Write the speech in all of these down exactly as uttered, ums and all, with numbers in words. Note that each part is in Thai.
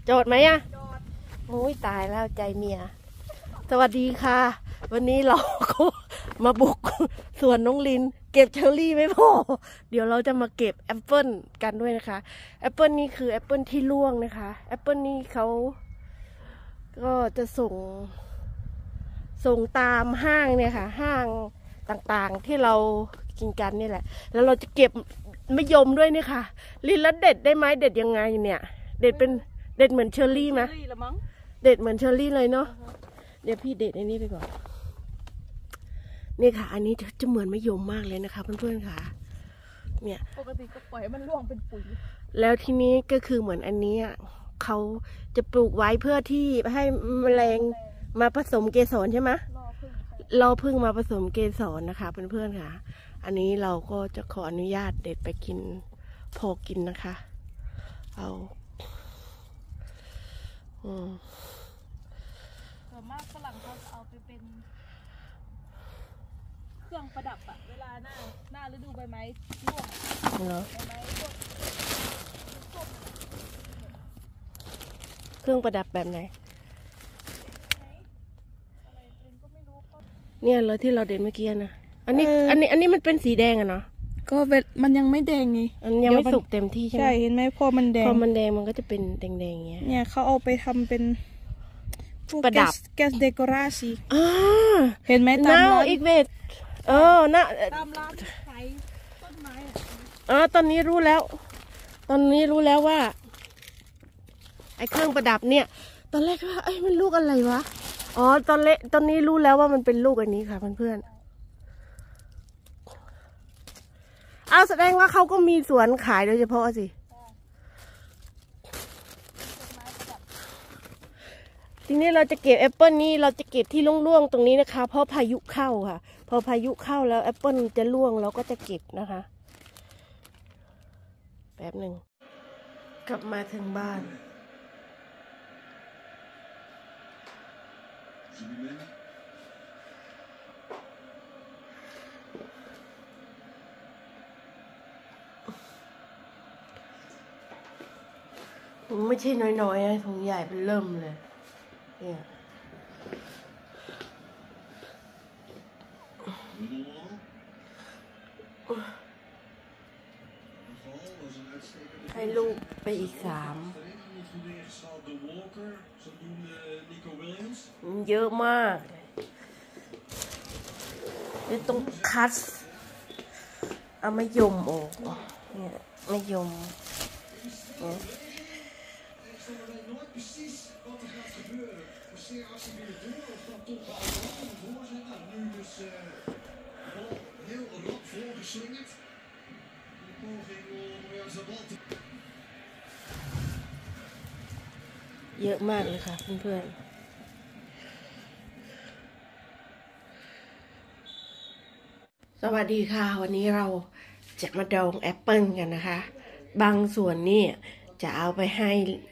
จอดไหมอะโอ้ยตายแล้วใจเมียสวัสดีค่ะวันนี้เราก็มาบุกสวนน้องลินเก็บเชอร์รี่ไม่พอเดี๋ยวเราจะมาเก็บแอปเปิลกันด้วยนะคะแอปเปิลนี่คือแอปเปิลที่ร่วงนะคะแอปเปิลนี่เขาก็จะส่งส่งตามห้างเนี่ยค่ะห้างต่างๆที่เรากินกันนี่แหละแล้วเราจะเก็บมะยมด้วยนี่ค่ะลินแล้วเด็ดได้ไหมเด็ดยังไงเนี่ยเด็ดเป็นเด็ดเหมือนเชอร์รี่ไหมเด็ดเหมือนเชอร์รี่เลยเนาะเดี๋ยวพี่เด็ดอันนี้ไปก่อนนี่ค่ะอันนี้จะเหมือนมะยมมากเลยนะคะเพื่อนๆค่ะเนี่ยปกติก็ปล่อยให้มันร่วงเป็นปุ๋ยแล้วทีนี้ก็คือเหมือนอันนี้เขาจะปลูกไว้เพื่อที่ให้แมลงมาผสมเกสรใช่ไหมรอพึ่งมาผสมเกสรนะคะเพื่อนๆค่ะอันนี้เราก็จะขออนุญาตเด็ดไปกินพอกินนะคะเอาอืมส่วนมากฝรั่งเขาจะเอาไปเป็นเครื่องประดับอะเวลาหน้าหน้าฤดูใบไม้ร่วงใบไม้ร่วงเครื่องประดับแบบไหนเนี่ยเราที่เราเด็ดเมื่อกี้นะอันนี้อันนี้อันนี้มันเป็นสีแดงอะเนาะก็มันยังไม่แดงไงอันยังไม่สุกเต็มที่ใช่ไหมใช่เห็นไหมพอมันแดงพอมันแดงมันก็จะเป็นแดงๆอย่างเงี้ยเนี่ยเขาเอาไปทำเป็นประดับแกสเดคอราซีอ่าเห็นไหมตามร้านอีกเวทเออน่ะตามร้านขายต้นไม้อ่ะตอนนี้รู้แล้วตอนนี้รู้แล้วว่าไอ้เครื่องประดับเนี่ยตอนแรกว่าไอ้มันลูกอะไรวะอ๋อตอนเละตอนนี้รู้แล้วว่ามันเป็นลูกอันนี้ค่ะเพื่อนๆเอาแสดงว่าเขาก็มีสวนขายโดยเฉพาะสิทีนี้เราจะเก็บแอปเปิลนี่เราจะเก็บที่ร่วงๆตรงนี้นะคะเพราะพายุเข้าค่ะพอพายุเข้าแล้วแอปเปิลจะร่วงเราก็จะเก็บนะคะแป๊บหนึ่งกลับมาถึงบ้านไม่ใช่น้อยๆนะถุงใหญ่เป็นเริ่มเลยเนี่ยให้ลูกไปอีกสามเยอะมากนี่ต้องคัดเอามะยมออกเนี่ยมะยมเนี่ยเยอะมากเลยค่ะเพื่อนๆสวัสดีค่ะวันนี้เราจะมาดองแอปเปิลกันนะคะบางส่วนนี่จะเอาไปให้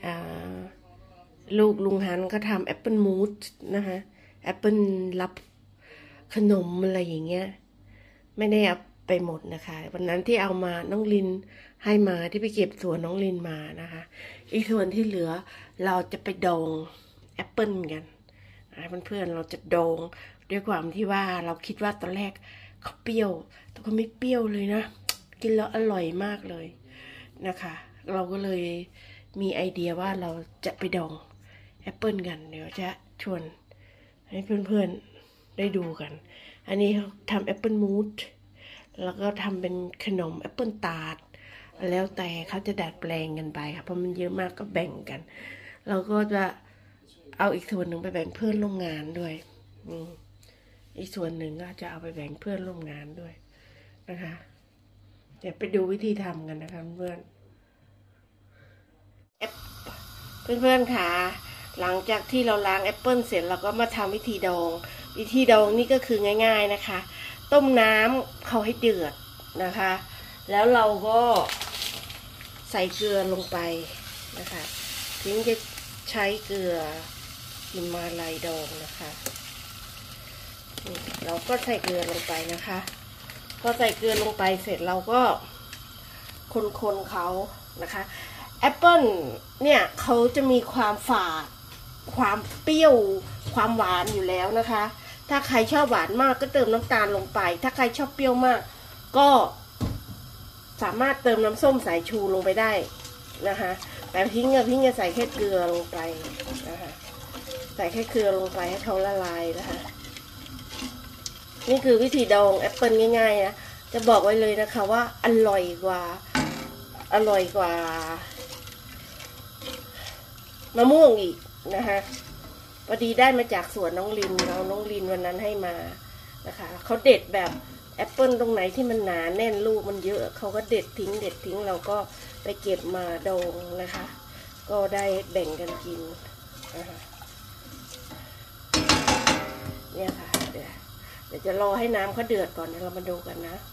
ลูกลุงฮันก็ทำแอปเปิลมูสนะคะแอปเปิลรับขนมอะไรอย่างเงี้ยไม่ได้เอาไปหมดนะคะวันนั้นที่เอามาน้องลินให้มาที่ไปเก็บสวนน้องลินมานะคะอีกส่วนที่เหลือเราจะไปดองแอปเปิลกันเพื่อนๆเราจะดองด้วยความที่ว่าเราคิดว่าตอนแรกเขาเปรี้ยวแต่ก็ไม่เปรี้ยวเลยนะกินแล้วอร่อยมากเลยนะคะเราก็เลยมีไอเดียว่าเราจะไปดองแอปเปิลกันเดี๋ยวจะชวนให้เพื่อนๆได้ดูกันอันนี้เขาทำแอปเปิลมูสแล้วก็ทำเป็นขนมแอปเปิลตาร์ตแล้วแต่เขาจะดัดแปลงกันไปค่ะเพราะมันเยอะมากก็แบ่งกันเราก็จะเอาอีกส่วนหนึ่งไปแบ่งเพื่อนร่วมงานด้วยอืมอีกส่วนหนึ่งก็จะเอาไปแบ่งเพื่อนร่วมงานด้วยนะคะเดี๋ยวไปดูวิธีทำกันนะคะเพื่อนเพื่อนๆค่ะหลังจากที่เราล้างแอปเปิลเสร็จเราก็มาทำวิธีดองวิธีดองนี่ก็คือง่ายๆนะคะต้มน้ำเขาให้เดือดนะคะแล้วเราก็ใส่เกลือลงไปนะคะถึงจะใช้เกลือหิมาลัยดองนะคะเราก็ใส่เกลือลงไปนะคะพอใส่เกลือลงไปเสร็จเราก็คนๆเขานะคะแอปเปิ้ลเนี่ยเขาจะมีความฝาดความเปรี้ยวความหวานอยู่แล้วนะคะ ถ้าใครชอบหวานมากก็เติมน้ำตาลลงไปถ้าใครชอบเปรี้ยวมากก็สามารถเติมน้ำส้มสายชูลงไปได้นะคะแต่พิงอะพิงจะใส่แค่เกลือลงไปนะคะใส่แค่เกลือลงไปให้เขาละลายนะคะนี่คือวิธีดองแอปเปิลง่ายๆนะจะบอกไว้เลยนะคะว่าอร่อยกว่าอร่อยกว่ามะม่วงอีกนะคะพอดีได้มาจากสวนน้องลินเราน้องลินวันนั้นให้มานะคะเขาเด็ดแบบแอปเปิลตรงไหนที่มันหนาแน่นลูกมันเยอะเขาก็เด็ดทิ้งเด็ดทิ้งเราก็ไปเก็บมาดองนะคะก็ได้แบ่งกันกินนะคะเนี่ยค่ะเดี๋ยวเดี๋ยวจะรอให้น้ำเขาเดือดก่อนเดี๋ยวเรามาดูกันนะ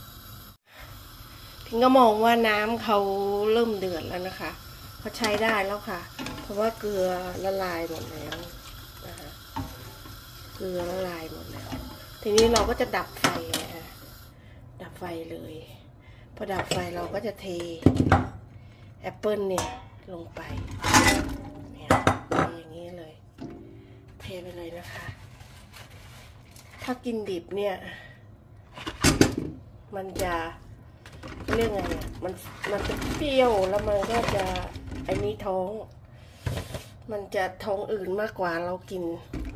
พิงก็มองว่าน้ำเขาเริ่มเดือดแล้วนะคะเขาใช้ได้แล้วค่ะเพราะว่าเกลือละลายหมดแล้วนะคะเกลือละลายหมดแล้วทีนี้เราก็จะดับไฟนะคะดับไฟเลยพอดับไฟเราก็จะเทแอปเปิลเนี่ยลงไปเนี่ยอย่างนี้เลยเทไปเลยนะคะถ้ากินดิบเนี่ยมันจะเรื่องไงอ่ะมันมันจะเปรี้ยวแล้วมันก็จะไอ้นี้ท้องมันจะท้องอื่นมากกว่าเรากิน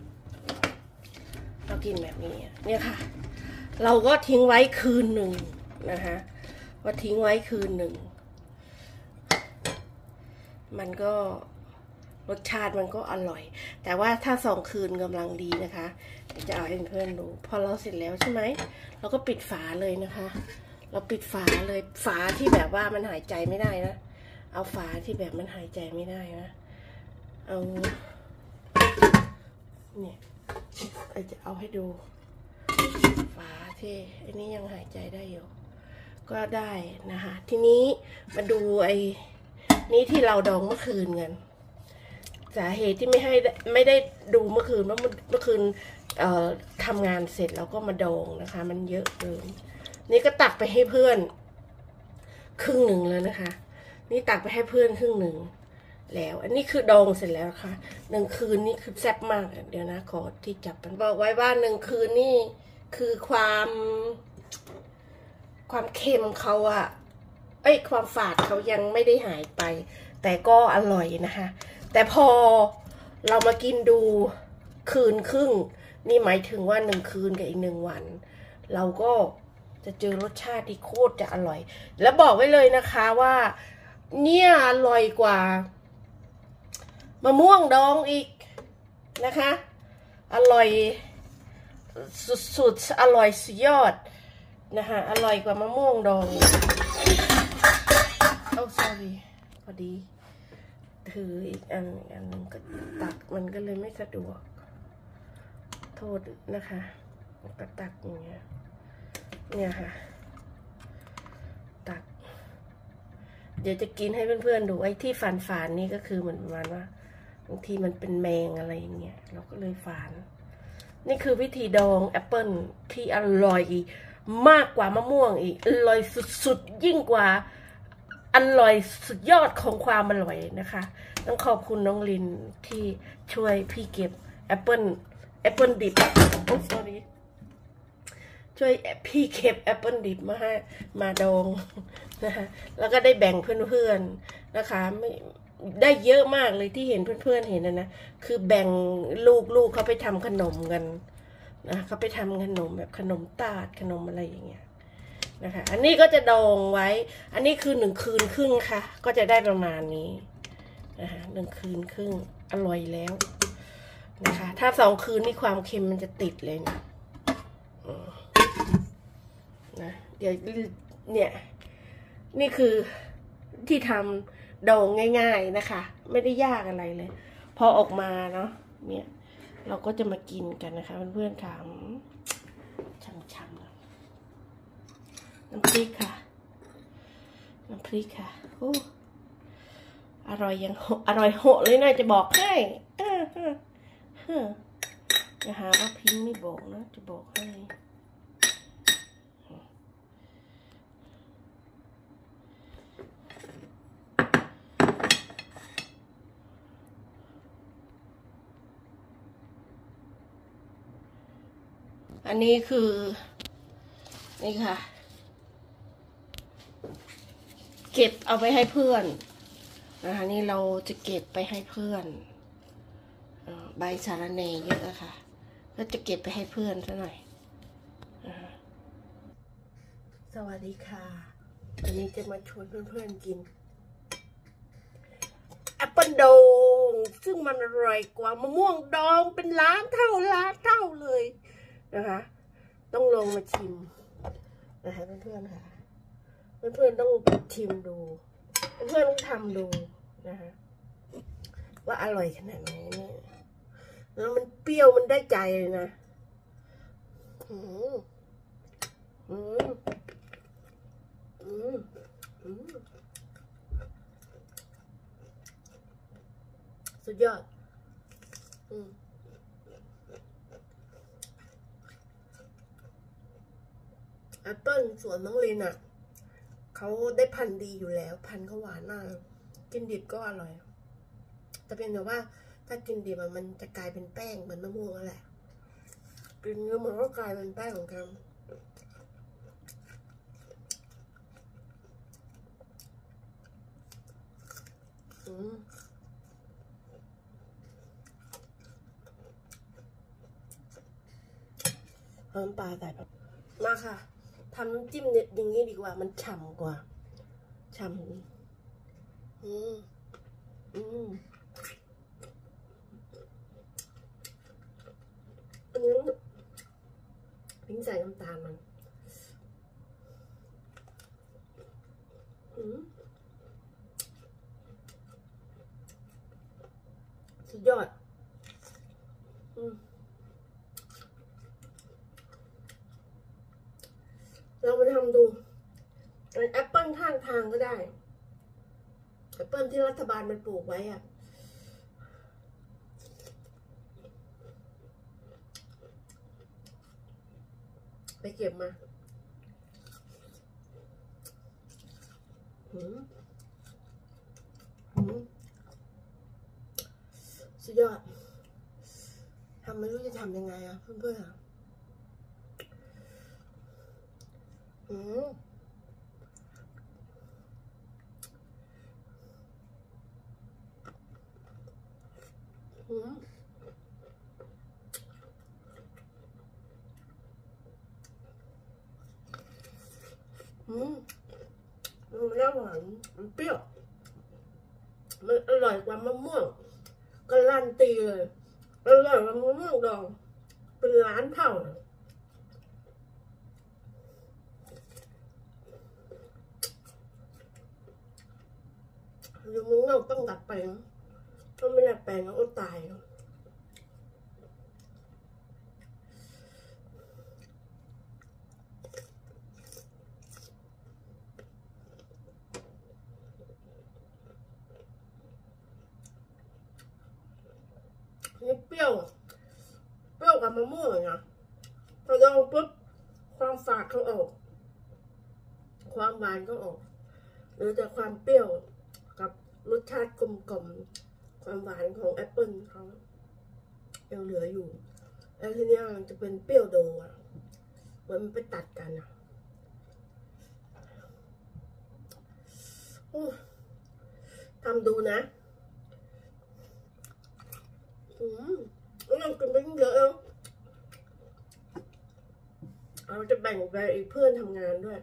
เรากินแบบนี้เนี่ยค่ะเราก็ทิ้งไว้คืนหนึ่งนะคะว่าทิ้งไว้คืนหนึ่งมันก็รสชาติมันก็อร่อยแต่ว่าถ้าสองคืนกำลังดีนะคะจะเอาให้เพื่อนดูพอเราเสร็จแล้วใช่ไหมเราก็ปิดฝาเลยนะคะเราปิดฝาเลยฝาที่แบบว่ามันหายใจไม่ได้นะเอาฝาที่แบบมันหายใจไม่ได้นะเอาเนี่ยจะเอาให้ดูฝาที่อันนี้ยังหายใจได้อยู่ก็ได้นะคะทีนี้มาดูไอ้นี้ที่เราดองเมื่อคืนกันสาเหตุที่ไม่ให้ไม่ได้ดูเมื่อคืนเพราะเมื่อคืนเอ่อทำงานเสร็จแล้วก็มาดองนะคะมันเยอะเกินนี่ก็ตักไปให้เพื่อนครึ่งหนึ่งแล้วนะคะนี่ตักไปให้เพื่อนครึ่งหนึ่งแล้วอันนี้คือดองเสร็จแล้วค่ะหนึ่งคืนนี่คือแซ่บมากเดี๋ยวนะขอที่จับมันบอกไว้ว่าหนึ่งคืนนี่คือความความเค็มเขาอะเอ้ยความฝาดเขายังไม่ได้หายไปแต่ก็อร่อยนะคะแต่พอเรามากินดูคืนครึ่งนี่หมายถึงว่าหนึ่งคืนกับอีกหนึ่งวันเราก็จะเจอรสชาติที่โคตรจะอร่อยแล้วบอกไว้เลยนะคะว่าเนี่ยอร่อยกว่ามะม่วงดองอีกนะคะอร่อยสุดๆอร่อยสุดยอดนะคะอร่อยกว่ามะม่วงดองโอ้ sorry พอดีถืออีกอันอันนึงก็ตักมันก็เลยไม่สะดวกโทษนะคะก็ตักอย่างเงี้ยเนี่ยค่ะตักเดี๋ยวจะกินให้เพื่อนๆดูไอ้ที่ฝานฝานนี่ก็คือเหมือนประมาณว่าบางทีมันเป็นแมงอะไรอย่างเงี้ยเราก็เลยฝานนี่คือวิธีดองแอปเปิลที่อร่อยมากกว่ามะม่วงอีกอร่อยสุดๆยิ่งกว่าอร่อยสุดยอดของความอร่อยนะคะต้องขอบคุณน้องลินที่ช่วยพี่เก็บแอปเปิลแอปเปิลดิบโอ้ sorry ช่วยพี่เก็บแอปเปิลดิบมาให้มาดองนะคะแล้วก็ได้แบ่งเพื่อนๆนะคะไม่ได้เยอะมากเลยที่เห็นเพื่อนๆเห็นนะนะคือแบ่งลูกๆเขาไปทำขนมกันนะเขาไปทำขนมแบบขนมตาดขนมอะไรอย่างเงี้ยนะคะอันนี้ก็จะดองไว้อันนี้คือหนึ่งคืนครึ่งค่ะก็จะได้ประมาณนี้นะคะหนึ่งคืนครึ่งอร่อยแล้วนะคะถ้าสองคืนนี่ความเค็มมันจะติดเลยนะนะเดี๋ยวเนี่ยนี่คือที่ทำดองง่ายๆนะคะไม่ได้ยากอะไรเลยพอออกมาเนาะเนี่ยเราก็จะมากินกันนะคะเพื่อนๆถามช่ำๆน้ำพริกค่ะน้ำพริกค่ะโอ้อร่อยยังอร่อยโหดเลยนะจะบอกให้อย่าหาว่าพิงไม่บอกนะจะบอกให้อันนี้คือนี่ค่ะเก็บเอาไปให้เพื่อนนะคะนี่เราจะเก็บไปให้เพื่อนใบสาระเนเยอะอะค่ะก็จะเก็บไปให้เพื่อนซะหน่อยสวัสดีค่ะวันนี้จะมาชวนเพื่อนๆกินแอปเปิลดองซึ่งมันอร่อยกว่ามะม่วงดองเป็นล้านเท่าล้านเท่าเลยนะคะต้องลองมาชิมนะคะเพื่อนๆค่ะเพื่อนๆต้องชิมดูเพื่อนๆต้องทำดูนะคะว่าอร่อยขนาดไหนเนี่ยแล้วมันเปรี้ยวมันได้ใจเลยนะอืมอืมอืมอืมสุดยอดอืมแอปเปิ้ลสวนน้องลินอ่ะเขาได้พันธุ์ดีอยู่แล้วพันธุ์เขาหวานมากกินดิบก็อร่อยแต่เพียงแต่ว่าถ้ากินดิบมันจะกลายเป็นแป้งเหมือนมะม่วงนั่นแหละกินเนื้อมันก็กลายเป็นแป้งเหมือนกันอืมเพิ่มปลาใส่แบบมาค่ะทำน้ำจิ้มเนี่ยอย่างนี้ดีกว่ามันฉ่ำกว่าฉ่ำอืมอืมอันนี้พิ้งใส่น้ำตาลมันอืมสุดยอดอืมเราไปทำดูแอปเปิลข้างทางก็ได้แอปเปิลที่รัฐบาลมันปลูกไว้อะไปเก็บมาหืมหืมสุดยอดทำไม่รู้จะทำยังไงอะเพื่อนๆอะหืมหืมหืมมันไม่หวานมันเปรี้ยวมันอร่อยกว่ามะม่วงการันตีเลยอร่อยกว่ามะม่วงดองเป็นล้านเท่าเลยอยู่มึงเราต้องดัดแปลงถ้าไม่ดัดแปลงก็ตายนี่เปรี้ยวเปรี้ยวกับมะม่วงนะพอลองปุ๊บความฝาดเขาออกความหวานก็ออกหรือแต่ความเปรี้ยวกับรสชาติกลมๆความหวานของแอปเปิลเขายังเหลืออยู่แล้วทีนี้มันจะเป็นเปรี้ยวโดอ่ะเหมือนมันไปตัดกันอ่ะทำดูนะอืมเรากินไปเยอะแล้วเราจะแบ่งไปอีกเพื่อนทำงานด้วย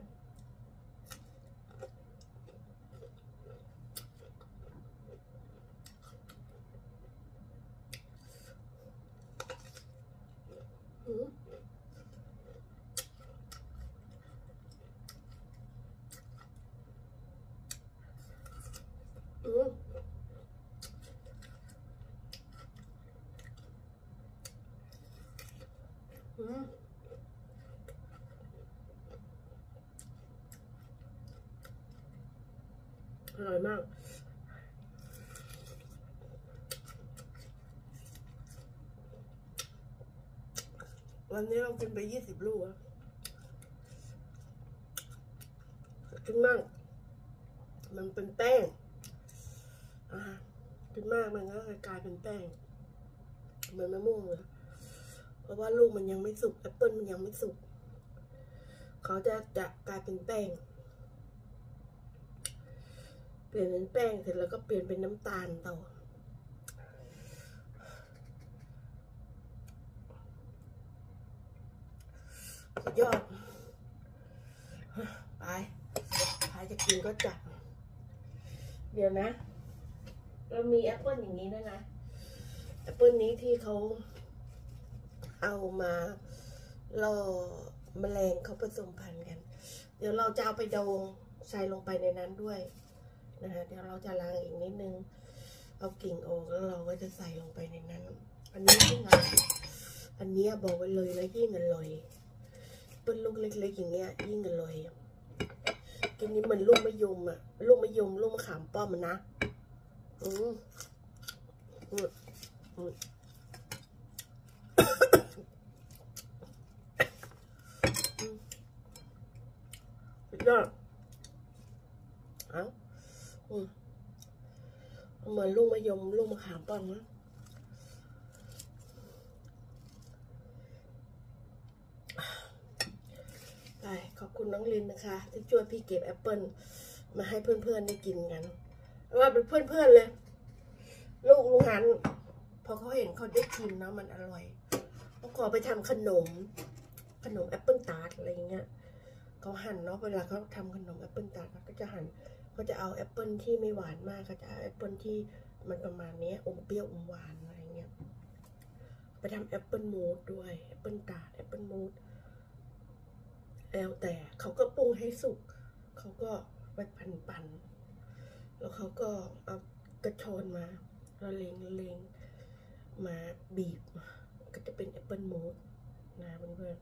อืมอืมอืมอร่อยมากวันนี้เรากินไปยี่สิบลูกอะกินมากมันเป็นแป้งอ่ากินมากมันก็กลายเป็นแป้งเหมือนมะม่วงเลยเพราะว่าลูกมันยังไม่สุกแอปเปิลมันยังไม่สุกเขาจะจะกลายเป็นแป้งเปลี่ยนเป็นแป้งเสร็จแล้วก็เปลี่ยนเป็นน้ำตาลต่อยอดไปใครจะกินก็จัดเดี๋ยวนะเรามีแอปเปิลอย่างนี้ด้วยนะแอปเปิลนี้ที่เขาเอามาล่อแมลงเขาผสมพันธุ์กันเดี๋ยวเราจะเอาไปดองใส่ลงไปในนั้นด้วยนะคะเดี๋ยวเราจะล้างอีกนิดนึงเอากิ่งออกแล้วเราก็จะใส่ลงไปในนั้นอันนี้ยิ่งอร่อยอันนี้บอกไว้เลยนะยิ่งอร่อยเป็นลูกเล็กๆอย่างเงี้ยยิ่งอร่อยกินนี้เหมือนลูกมะยมอะลูกมะยมลูกมะขามป้อมมันนะอืมอืมอืมสุดยอดเอ้าอืมเหมือนลูกมะยมลูกมะขามป้อมนะได้ขอบคุณน้องลินนะคะที่ช่วยพี่เก็บแอปเปิลมาให้เพื่อนๆได้กินกันว่าเป็นเพื่อนๆเลยลูกลุงหันพอเขาเห็นเขาได้กินนะมันอร่อยเขาขอไปทำขนมขนมแอปเปิลตาร์ตอะไรเงี้ยเขาหั่นเนาะเวลาเขาทำขนมแอปเปิลตาร์ตเขาก็จะหั่นเขาจะเอาแอปเปิลที่ไม่หวานมากเขาจะเอาแอปเปิลที่มันประมาณนี้อมเปรี้ยวอมหวานอะไรเงี้ยไปทำแอปเปิลมูสด้วยแอปเปิลตาร์ตแอปเปิลมูสแล้วแต่เขาก็ปรุงให้สุกเขาก็ไปปั่นๆแล้วเขาก็เอากระชอนมาละเลงละเลงมาบีบก็จะเป็นแอปเปิลมูสนะเพื่อน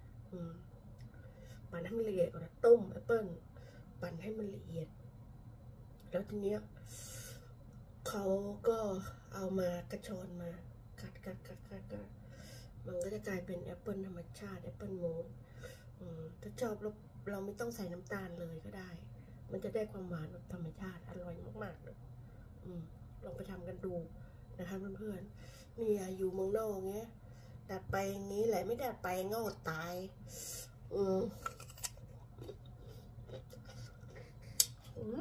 ๆปั่นให้มันละเอียดก่อนนะต้มแอปเปิลปั่นให้มันละเอียดแล้วทีเนี้ยเขาก็เอามากระชอนมากัดกัดกัดกัดกัดมันก็จะกลายเป็นแอปเปิลธรรมชาติแอปเปิลมูสถ้าชอบเราเราไม่ต้องใส่น้ำตาลเลยก็ได้มันจะได้ความหวานแบบธรรมชาติอร่อยมากๆเลยลองไปทำกันดูนะคะเพื่อนๆนี่อยู่เมืองนอกเงี้ยดัดไปอย่างนี้แหละไม่ดัดไปโง่ตายอืมอืม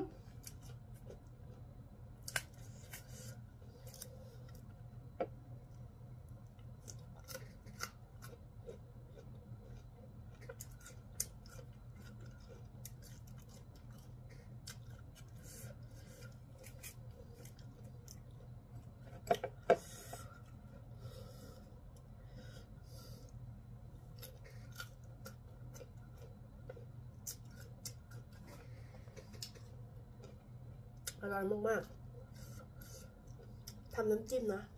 อร่อยมากๆทำน้ำจิ้มนะ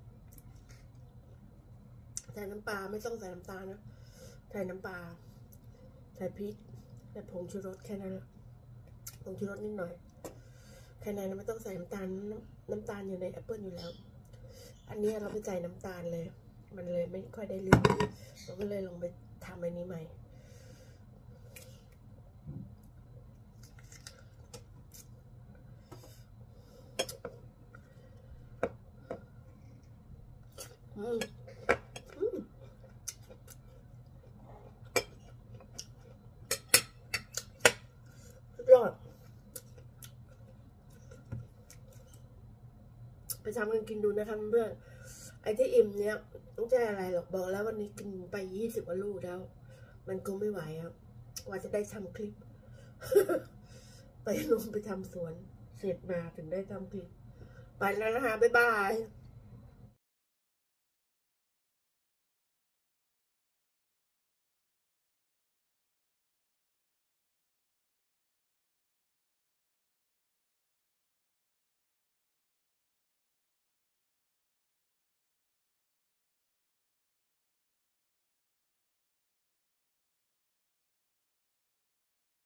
ใส่น้ำปลาไม่ต้องใส่น้ำตาลนะใส่น้ำปลาใส่พริกใส่ผงชูรสแค่นั้นผงชูรสนิดหน่อยแค่นั้นไม่ต้องใส่น้ำตาลน้ำตาลอยู่ในแอปเปิลอยู่แล้วอันนี้เราไปใส่น้ำตาลเลยมันเลยไม่ค่อยได้ลื่นเราก็เลยลองไปทำอันนี้ใหม่อืมอืมสุดยอดไปทำกันกินดูนะคะเพื่อนไอ้ที่อิ่มเนี้ยไม่ใช่อะไรหรอกบอกแล้ววันนี้กินไปยี่สิบกว่าลูกแล้วมันคงไม่ไหวครับว่าจะได้ทำคลิป ไปลงไปทำสวนเสร็จมาถึงได้ทำคลิปไปแล้วนะคะบ๊ายบาย